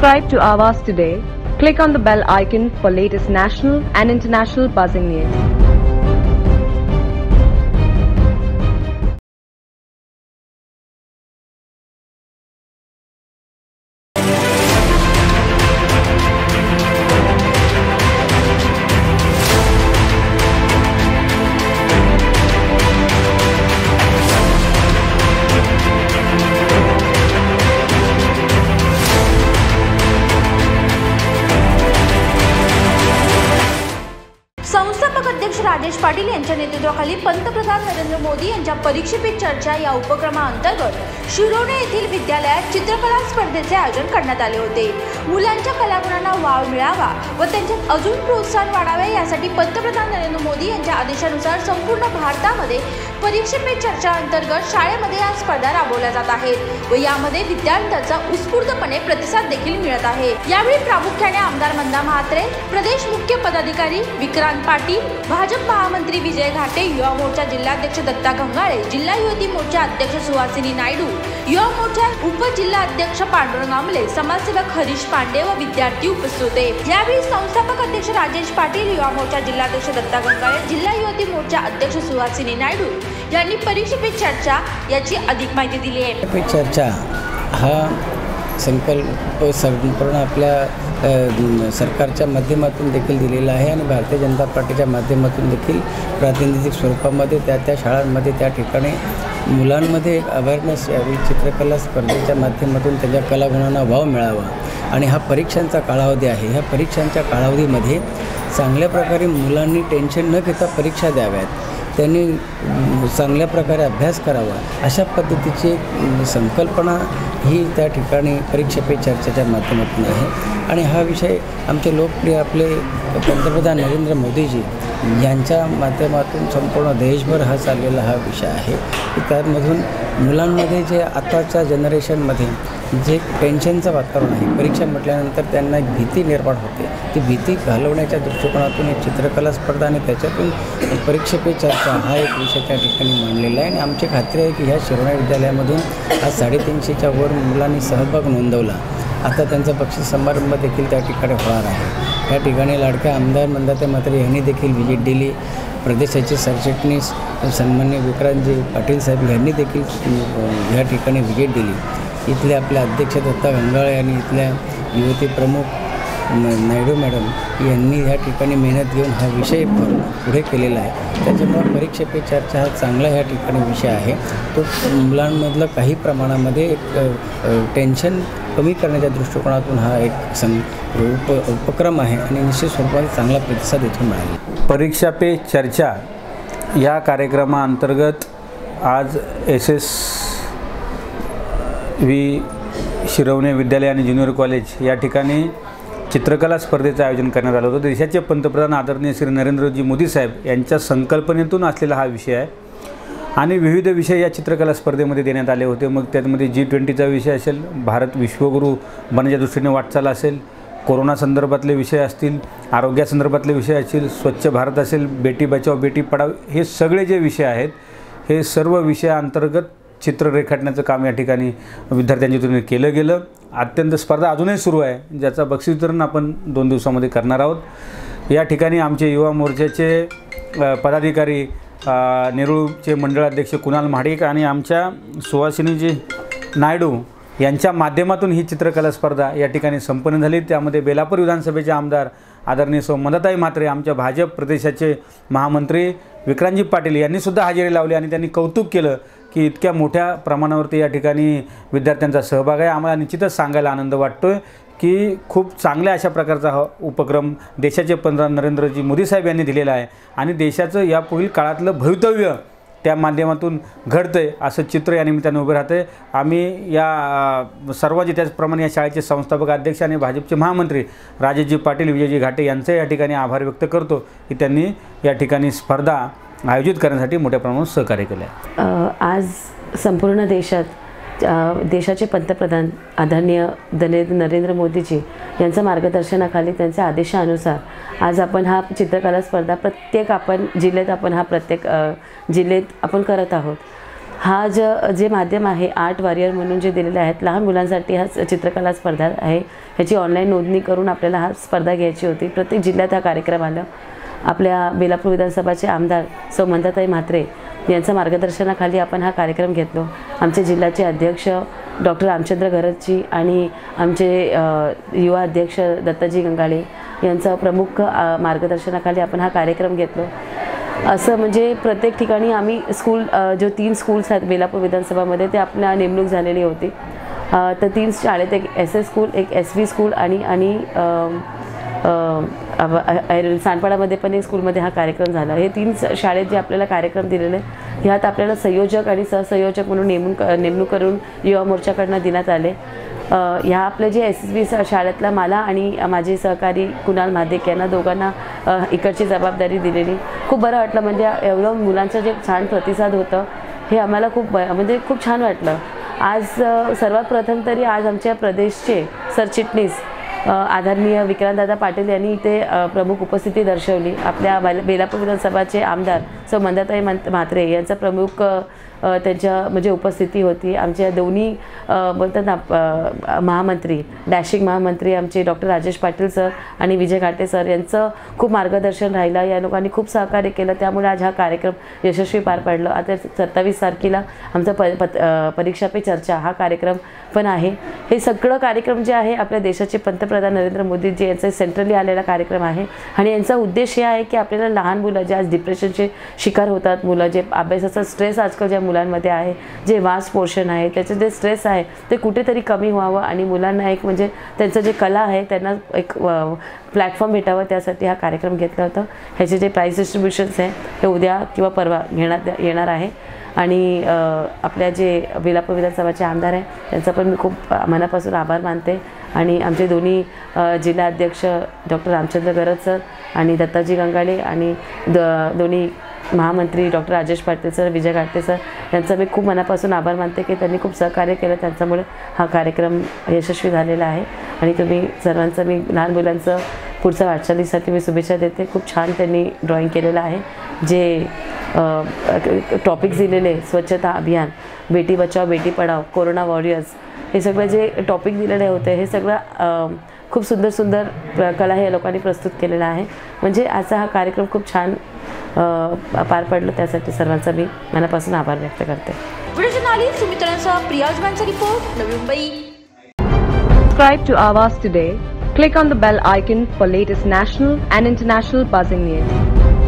Subscribe to Awaaz today. Click on the bell icon for latest national and international buzzing news. संस्थापक अध्यक्ष राजेश पाटील यांच्या नेतृत्वाखाली पंतप्रधान नरेंद्र मोदी यांच्या परीक्षा पे चर्चा या उपक्रमाअंतर्गत शिरोळे येथील विद्यालयात चित्रकला स्पर्धेचे आयोजन करण्यात आले होते। मुलांच्या कलागुणांना वाव मिळावा व त्यांच्यात अजून प्रोत्साहन वाढावे यासाठी पंतप्रधान नरेंद्र मोदी यांच्या आदेशानुसार संपूर्ण भारतामध्ये परीक्षा पे चर्चा अंतर्गत शाळेमध्ये या स्पर्धा राबवल्या जात आहेत व यामध्ये विद्यार्थ्यांचा उत्स्फूर्तपणे प्रतिसाद देखील मिळत आहे। यावेळी प्रामुख्याने आमदार मंदा म्हात्रे, प्रदेश मुख्य पदाधिकारी विक्रांत पाटील, भाजप महामंत्री विजय घाटे, युवा मोर्चा जिल्हाध्यक्ष दत्ता गंगाळे, जिल्हा युवती मोर्चा अध्यक्ष सुहासिनी नायडू, युवा मोर्चा उपजिल्हा अध्यक्ष पांडुरंग आमले, समाजसेवक हरीश पांडे व विद्यार्थी उपस्थित होते। यावेळी संस्थापक अध्यक्ष राजेश पाटील, युवा मोर्चा जिल्हाध्यक्ष दत्ता गंगाळे, जिल्हा युवती मोर्चा अध्यक्ष सुहासिनी नायडू यांनी परीक्षा पे चर्चा याची अधिक माहिती दिली आहे। पे चर्चा हा संकल्प संपूर्ण आपल्या सरकारच्या माध्यमातून देखील दिलेला आहे आणि भारतीय जनता पार्टीच्या माध्यमातून देखील प्रातिनिधिक स्वरूपामध्ये त्या शाळांमध्ये त्या ठिकाणी मुलांमध्ये एक अवेअरनेस यावी, चित्रकला स्पर्धेच्या माध्यमातून त्याच्या कलागुणांना वाव मिळावा आणि हा परीक्षांचा कालावधी आहे। ह्या परीक्षांच्या कालावधीमध्ये चांगल्या प्रकारे मुलांनी टेन्शन न घेता परीक्षा द्याव्यात, त्यांनी चांगल्या प्रकारे अभ्यास करावा, अशा पद्धतीची संकल्पना ही त्या ठिकाणी परीक्षा पे चर्चेच्या माध्यमातून आहे। आणि हा विषय आमचे लोकप्रिय आपले पंतप्रधान नरेंद्र मोदीजी यांच्या माध्यमातून संपूर्ण देशभर हा चाललेला हा विषय आहे की त्यामधून मुलांमध्ये जे आताच्या जनरेशनमध्ये जे टेन्शनचं वातावरण आहे, परीक्षा म्हटल्यानंतर त्यांना एक भीती निर्माण होते, ती भीती घालवण्याच्या दृष्टिकोनातून एक चित्रकला स्पर्धा आणि त्याच्यातून परीक्षा पे चर्चा हा एक विषय त्या ठिकाणी मांडलेला आहे। आणि आमची खात्री आहे की ह्या शिरोळे विद्यालयामधून आज 350च्या वर मुलांनी सहभाग नोंदवला। आता त्यांचा बक्षीस समारंभ देखील त्या ठिकाणी होणार आहे। त्या ठिकाणी लाडक्या आमदार मंदाताई म्हात्रे यांनी देखील व्हिजिट दिली, प्रदेशाचे सरचिटणीस सन्माननीय विक्रांतजी पाटील साहेब यांनी देखील ह्या ठिकाणी व्हिजिट दिली। इथले आपले अध्यक्ष दत्ता गंगाळे आणि इथल्या युवती प्रमुख नायडू मॅडम यांनी ह्या ठिकाणी मेहनत घेऊन हा विषय पुढे केलेला आहे। त्याच्यामुळे परीक्षा पे चर्चा हा चांगला ह्या ठिकाणी विषय आहे। तो मुलांमधलं काही प्रमाणामध्ये एक टेन्शन कमी करण्याच्या दृष्टिकोनातून हा एक उपक्रम आहे आणि निश्चित स्वरूपात चांगला प्रतिसाद इथून मिळाला। परीक्षा पे चर्चा या कार्यक्रमाअंतर्गत आज SSV शिरवणे विद्यालय आणि ज्युनियर कॉलेज या ठिकाणी चित्रकला स्पर्धेचं आयोजन करण्यात आलं होतं। देशाचे पंतप्रधान आदरणीय श्री नरेंद्रजी मोदी साहेब यांच्या संकल्पनेतून असलेला हा विषय आहे आणि विविध विषय या चित्रकला स्पर्धेमध्ये देण्यात आले होते। मग त्यामध्ये G20चा विषय असेल, भारत विश्वगुरू बनण्याच्या दृष्टीने वाटचाल असेल, कोरोना संदर्भातले विषय असतील, आरोग्यासंदर्भातले विषय असतील, स्वच्छ भारत असेल, बेटी बचाओ बेटी पढाओ, हे सगळे जे विषय आहेत हे सर्व विषयाअंतर्गत चित्र रेखाटण्याचं काम या ठिकाणी विद्यार्थ्यांच्या तुलनेत केलं गेलं। अत्यंत स्पर्धा अजूनही सुरू आहे, ज्याचा बक्षीस वितरण आपण 2 दिवसामध्ये करणार आहोत। या ठिकाणी आमचे युवा मोर्चाचे पदाधिकारी नेरूळचे मंडळाध्यक्ष कुणाल महाडिक आणि आमच्या सुहासिनीजी नायडू यांच्या माध्यमातून ही चित्रकला स्पर्धा या ठिकाणी संपन्न झाली। त्यामध्ये बेलापूर विधानसभेचे आमदार आदरणीय सौ मंदाताई म्हात्रे, आमच्या भाजप प्रदेशाचे महामंत्री विक्रांतजी पाटील यांनीसुद्धा हजेरी लावली आणि त्यांनी कौतुक केलं की इतक्या मोठ्या प्रमाणावरती या ठिकाणी विद्यार्थ्यांचा सहभाग आहे। आम्हाला निश्चितच सांगायला आनंद वाटतो आहे की खूप चांगल्या अशा प्रकारचा हा उपक्रम देशाचे पंतप्रधान नरेंद्रजी मोदी साहेब यांनी दिलेला आहे आणि देशाचं यापुढील काळातलं भवितव्य त्या माध्यमातून घडतं आहे असं चित्र या निमित्ताने उभं राहतं आहे। आम्ही या सर्वांचे त्याचप्रमाणे या शाळेचे संस्थापक अध्यक्ष आणि भाजपचे महामंत्री राजेशजी पाटील, विजयजी घाटे यांचे या ठिकाणी आभार व्यक्त करतो की त्यांनी या ठिकाणी स्पर्धा आयोजित करण्यासाठी मोठ्या प्रमाणात सहकार्य केले आहे। आज संपूर्ण देशाचे पंतप्रधान आदरणीय नरेंद्र मोदीजी यांच्या मार्गदर्शनाखाली त्यांच्या आदेशानुसार आज आपण हा चित्रकला स्पर्धा प्रत्येक जिल्ह्यात आपण करत आहोत। हा जे माध्यम आहे आर्ट वॉरियर म्हणून जे दिलेले आहेत लहान मुलांसाठी हा चित्रकला स्पर्धा आहे. ह्याची ऑनलाईन नोंदणी करून आपल्याला हा स्पर्धा घ्यायची होती. प्रत्येक जिल्ह्यात हा कार्यक्रम आला. आपल्या बेलापूर विधानसभाचे आमदार सौ मंदाताई म्हात्रे यांच्या मार्गदर्शनाखाली आपण हा कार्यक्रम घेतलो. आमचे जिल्ह्याचे अध्यक्ष डॉक्टर रामचंद्र घरतजी आणि आमचे युवा अध्यक्ष दत्ताजी गंगाळे यांचा प्रमुख मार्गदर्शनाखाली आपण हा कार्यक्रम घेतलो. असं म्हणजे प्रत्येक ठिकाणी आम्ही स्कूल जो 3 स्कूल्स आहेत बेलापूर विधानसभामध्ये ते आपल्या नेमणूक झालेली होती. तर 3 शाळेत एक SS स्कूल, एक SV स्कूल आणि सांडपाडामध्ये पण एक स्कूलमध्ये हा कार्यक्रम झाला. हे 3 शाळेत जे आपल्याला कार्यक्रम दिलेले ह्यात आपल्याला संयोजक आणि सहसंयोजक म्हणून नेमणूक करून युवा मोर्चाकडनं देण्यात आले. ह्या आपल्या जे SSB शाळेतला मला आणि माझे सहकारी कुणाल महादेक यांना दोघांना इकडची जबाबदारी दिलेली. खूप बरं वाटलं. म्हणजे एवढं मुलांचं जे छान प्रतिसाद होतं हे आम्हाला खूप छान वाटलं. आज सर्वात प्रथम तरी आज आमच्या प्रदेशचे सरचिटणीस आदरणीय विक्रांतदादा पाटील यांनी इथे प्रमुख उपस्थिती दर्शवली. आपल्या बेलापूर विधानसभाचे आमदार सौ मंदाताई म्हात्रे यांचा प्रमुख त्यांच्या म्हणजे उपस्थिती होती. आमच्या दोन्ही बोलतात ना महामंत्री डॅशिंग महामंत्री आमचे डॉक्टर राजेश पाटील सर आणि विजय घाटे सर यांचं खूप मार्गदर्शन राहिलं. या लोकांनी खूप सहकार्य केलं. त्यामुळे आज हा कार्यक्रम यशस्वी पार पडला. आता 27 तारखेला आमचा परीक्षा पे चर्चा हा कार्यक्रम पण आहे. हे सगळं कार्यक्रम जे आहे आपल्या देशाचे पंतप्रधान नरेंद्र मोदीजी यांचा सेंट्रली आलेला कार्यक्रम आहे. आणि यांचा उद्देश हे आहे की आपल्याला लहान मुलं जे आज डिप्रेशनचे शिकार होतात, मुलं जे अभ्यासाचा स्ट्रेस आजकाल ज्या मुलांमध्ये आहे, जे वास्ट पोर्शन आहे त्याचं जे स्ट्रेस आहे ते कुठेतरी कमी व्हावं आणि मुलांना एक म्हणजे त्यांचं जे कला आहे त्यांना एक प्लॅटफॉर्म भेटावं त्यासाठी हा कार्यक्रम घेतला होता. ह्याचे जे प्राइस डिस्ट्रीब्युशन्स आहे हे उद्या किंवा परवा येणार आहे. आणि आपल्या जे बेलापूर विधानसभाचे आमदार आहे त्यांचा पण मी खूप मनापासून आभार मानते. आणि आमचे दोन्ही जिल्हा अध्यक्ष डॉक्टर रामचंद्र घरत सर आणि दत्ताजी गंगाळे आणि दोन्ही महामंत्री doctor Rajesh Patil sir, Vijay Ghate sir यांचा मी खूप मनापासून आभार मानते की त्यांनी खूप सहकार्य केलं. त्यांच्यामुळे हा कार्यक्रम यशस्वी झालेला आहे. आणि तुम्ही सर्वांचं मी लहान मुलांचं पुढच्या वाटचालीसाठी मी शुभेच्छा देते. खूप छान त्यांनी ड्रॉइंग केलेलं आहे. जे टॉपिक्स दिलेले स्वच्छता अभियान, बेटी बचाओ बेटी पढाओ, कोरोना वॉरियर्स हे सगळं जे टॉपिक दिलेले होते हे सगळं खूप सुंदर कला हे लोकांनी प्रस्तुत केलेला आहे. म्हणजे आजचा हा कार्यक्रम खूप छान पार पडलं. त्यासाठी सर्वांचा मी मनापासून आभार व्यक्त करते. व्हिडिओ जर्नलिस्ट सुमित्रांसह प्रिया अजमानचा report, Navi Mumbai. Subscribe to Awaaz today. Click on the bell icon for latest national and international buzzing news.